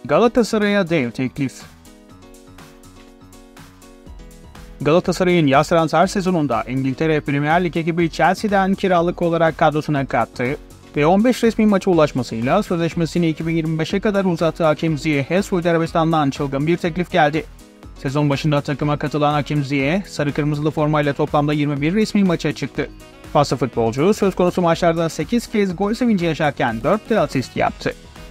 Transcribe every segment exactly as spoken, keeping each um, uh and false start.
Galatasaray'a dev teklif. Galatasaray'ın yaz transfer sezonunda İngiltere Premier Lig ekibi Chelsea'den kiralık olarak kadrosuna kattı ve on beş resmi maça ulaşmasıyla sözleşmesini iki bin yirmi beşe kadar uzattığı Hakim Ziyech'e Suudi Arabistan'dan çılgın bir teklif geldi. Sezon başında takıma katılan Hakim Ziyech, sarı kırmızılı formayla toplamda yirmi bir resmi maça çıktı. Faslı futbolcu söz konusu maçlarda sekiz kez gol sevinci yaşarken dört de asist yaptı.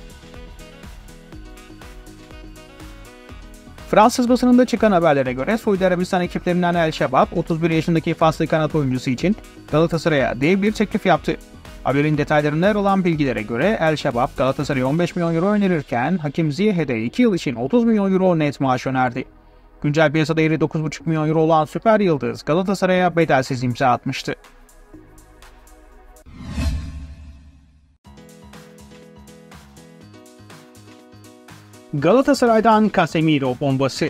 Fransız basınında çıkan haberlere göre Suudi Arabistan ekiplerinden El Şebab, otuz bir yaşındaki Faslı kanat oyuncusu için Galatasaray'a dev bir teklif yaptı. Haberin detaylarında yer alan bilgilere göre El Şebab, Galatasaray'a on beş milyon euro önerirken Hakim Ziyech'e de iki yıl için otuz milyon euro net maaş önerdi. Güncel piyasa değeri dokuz buçuk milyon euro olan süper yıldız Galatasaray'a bedelsiz imza atmıştı. Galatasaray'dan Casemiro bombası.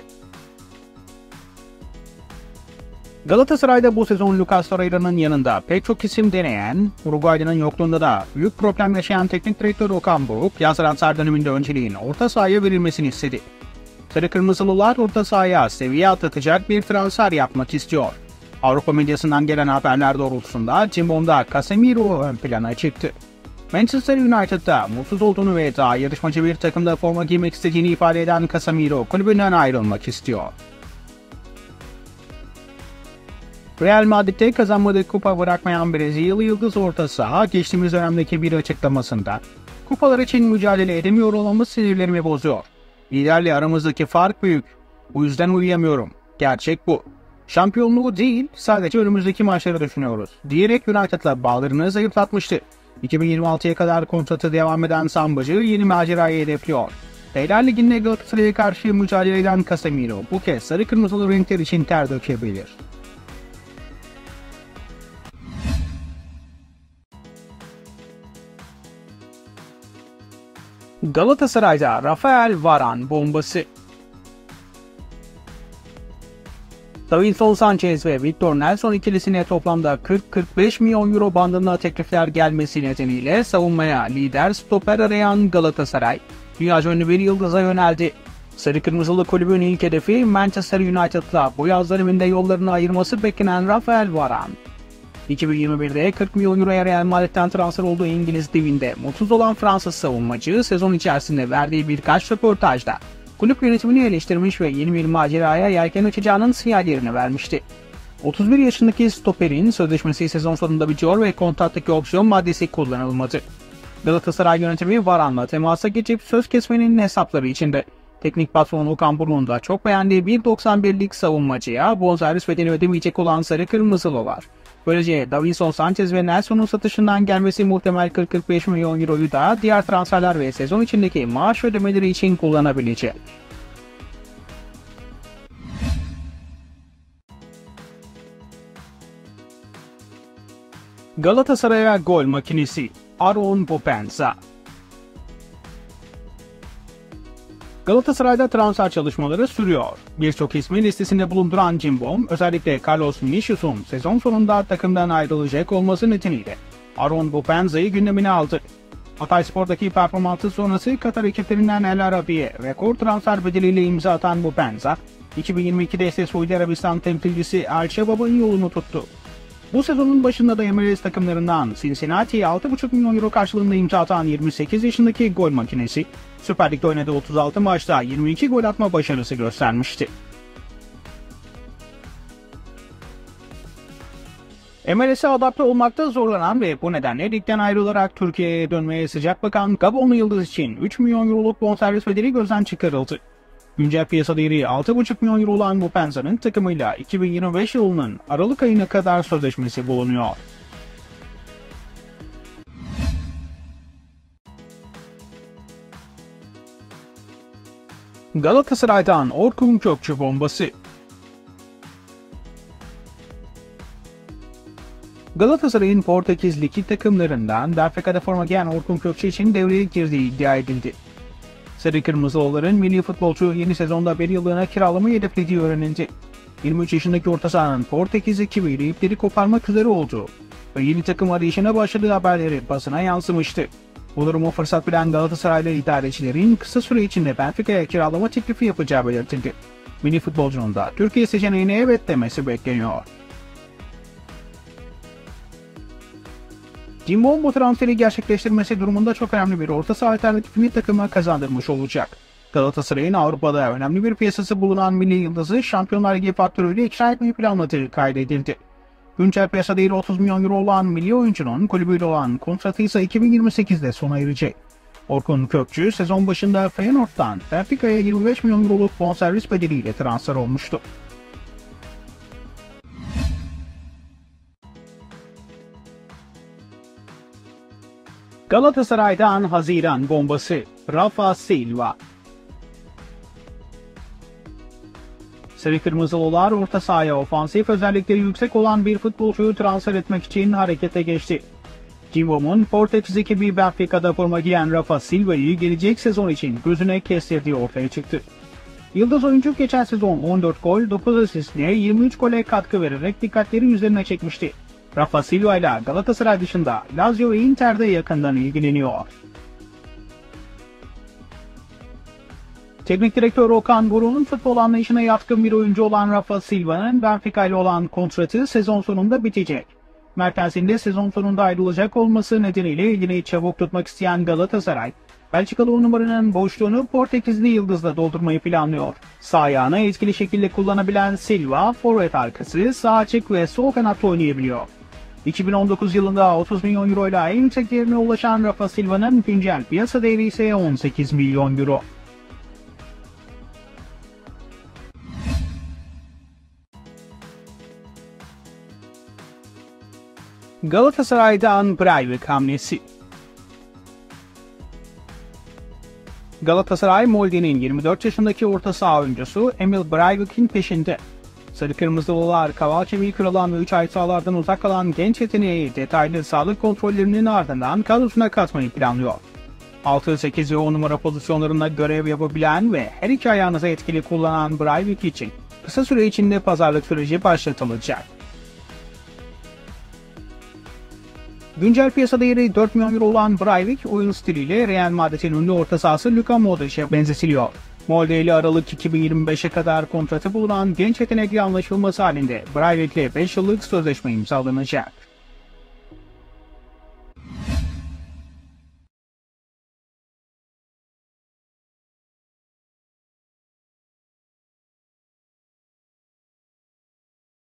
Galatasaray'da bu sezon Lucas Torreira'nın yanında pek çok isim deneyen, Uruguaylı'nın yokluğunda da büyük problem yaşayan teknik direktör Okan Buruk, yaz transfer döneminde önceliğin orta sahaya verilmesini istedi. Sarı Kırmızılılar orta sahaya seviye atlatacak bir transfer yapmak istiyor. Avrupa medyasından gelen haberler doğrultusunda Cimbom'da Casemiro ön plana çıktı. Manchester United'da mutsuz olduğunu ve daha yarışmacı bir takımda forma giymek istediğini ifade eden Casemiro kulübünden ayrılmak istiyor. Real Madrid'de kazanmadığı kupa bırakmayan Brezilyalı yıldız orta saha geçtiğimiz dönemdeki bir açıklamasında "Kupalar için mücadele edemiyor olmamız sinirlerimi bozuyor. Liderle aramızdaki fark büyük. Bu yüzden uyuyamıyorum. Gerçek bu. Şampiyonluğu değil, sadece önümüzdeki maçları düşünüyoruz," diyerek United'la bağlarını zayıflatmıştı. iki bin yirmi altıya kadar kontratı devam eden Sambacı yeni macerayı hedefliyor. Beyler Ligi'nde Galatasaray'a karşı mücadele eden Casemiro bu kez sarı kırmızılı renkler için ter dökebilir. Galatasaray'da Rafael Varane bombası. Davinson Sanchez ve Victor Nelson ikilisine toplamda kırk kırk beş milyon euro bandında teklifler gelmesi nedeniyle savunmaya lider stoper arayan Galatasaray, dünyaca ünlü bir yıldıza yöneldi. Sarı Kırmızılı kulübün ilk hedefi Manchester United'la bu yaz döneminde yollarını ayırması beklenen Rafael Varane. iki bin yirmi birde kırk milyon euroya Real Madrid'den transfer olduğu İngiliz devinde mutsuz olan Fransız savunmacı sezon içerisinde verdiği birkaç röportajda kulüp yönetimini eleştirmiş ve yeni bir maceraya yelken açacağının sinyallerini vermişti. otuz bir yaşındaki stoperin sözleşmesi sezon sonunda bitiyor ve kontrattaki opsiyon maddesi kullanılmadı. Galatasaray yönetimi Varane'la temasa geçip söz kesmenin hesapları içinde. Teknik patron Okan Buruk'un da çok beğendiği bir doksan birlik savunmacıya bonservis bedeli ödemeyecek olan sarı kırmızılılar. Böylece Davinson Sanchez ve Nelson'un satışından gelmesi muhtemel kırk kırk beş milyon euroyu da diğer transferler ve sezon içindeki maaş ödemeleri için kullanabilecek. Galatasaray'a gol makinesi Aaron Bopensa. Galatasaray'da transfer çalışmaları sürüyor. Birçok ismi listesinde bulunduran Cimbom, özellikle Carlos Vinicius'un sezon sonunda takımdan ayrılacak olması nedeniyle Aaron Bopensa'yı gündemine aldı. Hatayspor'daki performansı sonrası Katar ekiplerinden El Arabi'ye rekor transfer bedeliyle imza atan Bopensa, iki bin yirmi ikide ise Suudi Arabistan temsilcisi El Şebab'ın yolunu tuttu. Bu sezonun başında da M L S takımlarından Cincinnati'ye altı buçuk milyon euro karşılığında imza atan yirmi sekiz yaşındaki gol makinesi, Süper Lig'de oynadığı otuz altı maçta yirmi iki gol atma başarısı göstermişti. M L S'e adapte olmakta zorlanan ve bu nedenle ligden ayrılarak Türkiye'ye dönmeye sıcak bakan Gabonlu yıldız için üç milyon euroluk bonservis bedeli gözden çıkarıldı. Güncel piyasa değeri altı buçuk milyon euro olan Bopensa'nın takımıyla iki bin yirmi beş yılının Aralık ayına kadar sözleşmesi bulunuyor. Galatasaray'dan Orkun Kökçü bombası. Galatasaray'ın Portekiz Ligi takımlarından Benfica'da forma giyen Orkun Kökçü için devreye girdiği iddia edildi. Sarı Kırmızılıların milli futbolcu yeni sezonda bir yıllığına kiralamayı hedeflediği öğrenildi. yirmi üç yaşındaki orta sahanın Portekiz ekibiyle ipleri koparmak üzere olduğu ve yeni takım arayışına başladığı haberleri basına yansımıştı. Bu durumu fırsat bilen Galatasaraylı idarecilerin kısa süre içinde Benfica'ya kiralama teklifi yapacağı belirtildi. Milli futbolcunun da Türkiye seçeneğine evet demesi bekleniyor. Cimbom bu transferi gerçekleştirmesi durumunda çok önemli bir orta saha alternatifini takıma kazandırmış olacak. Galatasaray'ın Avrupa'da önemli bir piyasası bulunan milli yıldızı Şampiyonlar Ligi faktörüyle ikna etmeyi planladığı kaydedildi. Güncel piyasa değeri otuz milyon euro olan milli oyuncunun kulübüyle olan kontratı ise iki bin yirmi sekizde sona erecek. Orkun Kökçü sezon başında Feyenoord'dan Benfica'ya yirmi beş milyon euroluk bonservis bedeliyle transfer olmuştu. Galatasaray'dan Haziran bombası Rafa Silva. Sarı Kırmızılılar orta sahaya ofansif özellikleri yüksek olan bir futbolcuyu transfer etmek için harekete geçti. Cimbom'un Portekiz ekibi Benfica'da forma giyen Rafa Silva'yı gelecek sezon için gözüne kestirdiği ortaya çıktı. Yıldız oyuncu geçen sezon on dört gol, dokuz asistle yirmi üç gole katkı vererek dikkatleri üzerine çekmişti. Rafa Silva ile Galatasaray dışında Lazio ve Inter'de yakından ilgileniyor. Teknik direktör Okan Buruk'un futbol anlayışına yatkın bir oyuncu olan Rafa Silva'nın Benfica ile olan kontratı sezon sonunda bitecek. Merkezinde sezon sonunda ayrılacak olması nedeniyle elini çabuk tutmak isteyen Galatasaray, Belçikalı on numaranın boşluğunu Portekizli yıldızla doldurmayı planlıyor. Sağ ayağını etkili şekilde kullanabilen Silva, forvet arkası, sağ açık ve sol kanatta oynayabiliyor. iki bin on dokuz yılında otuz milyon euro ile en yüksek değerine ulaşan Rafa Silva'nın güncel piyasa değeri ise on sekiz milyon euro. Galatasaray'dan Breivik hamlesi. Galatasaray, Molde'nin yirmi dört yaşındaki orta saha oyuncusu Emil Breivik'in peşinde. Sarı Kırmızılılar, kaval kemiği kırılan ve üç ay sahalardan uzak kalan genç yeteneği detaylı sağlık kontrollerinin ardından kadrosuna katmayı planlıyor. altı, sekiz ve on numara pozisyonlarında görev yapabilen ve her iki ayağınıza etkili kullanan Breivik için kısa süre içinde pazarlık süreci başlatılacak. Güncel piyasa değeri dört milyon euro olan Breivik, oyun stiliyle Real Madrid'in ünlü orta sahası Luka Modric'e benzetiliyor. Molde ile Aralık iki bin yirmi beşe kadar kontratı bulunan genç yetenekli anlaşılması halinde Breivik ile beş yıllık sözleşme imzalanacak.